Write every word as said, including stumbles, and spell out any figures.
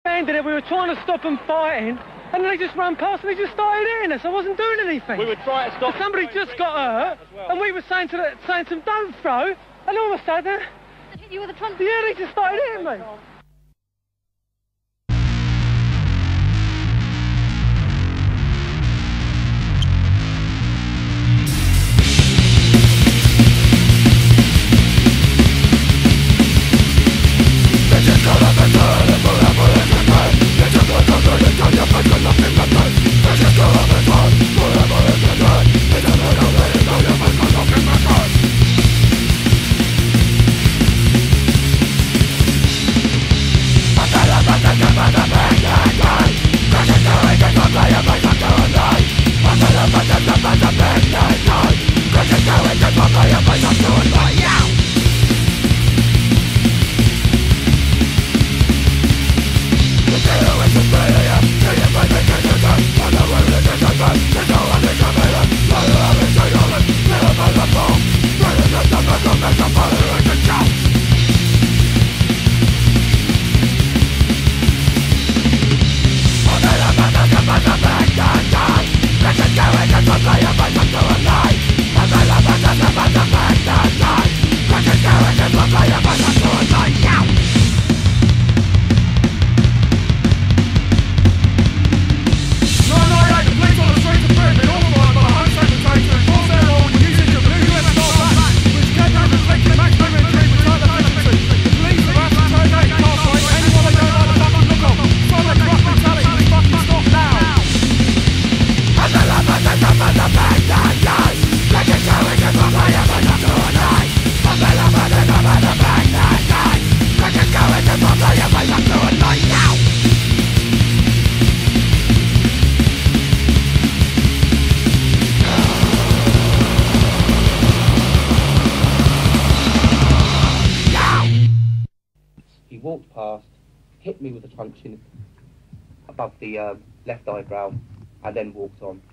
Ended it, we were trying to stop them fighting, and they just ran past and they just started hitting us. I wasn't doing anything. We were trying to stop. Somebody just got hurt, well. and we were saying to, the, saying to them, don't throw, and all of a sudden... Hit you with a front... Yeah, they just started hitting me. He walked past, hit me with a truncheon above the uh, left eyebrow, and then walked on.